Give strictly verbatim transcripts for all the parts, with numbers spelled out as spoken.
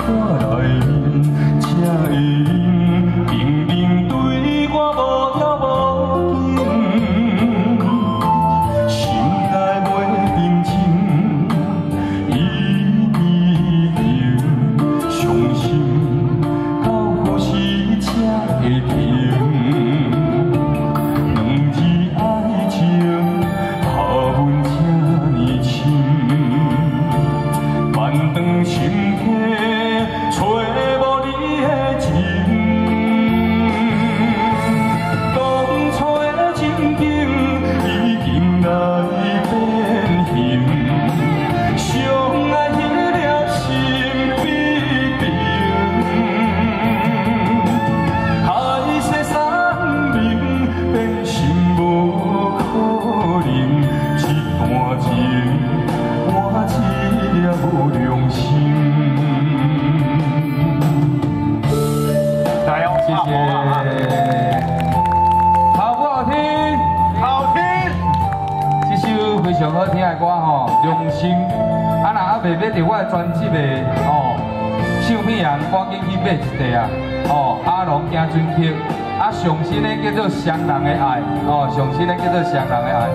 袂买着我的专辑的哦，唱片人赶紧去买一块啊！哦，阿龙行军曲，啊上新的叫做《双人的爱》，哦，上新的叫做《双人的爱》。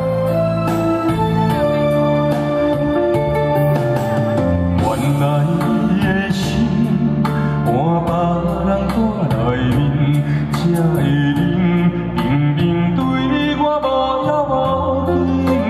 原来你的心换别人看内面，才会忍，明明对我无要无紧。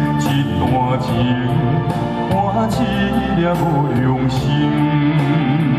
我一了无良心。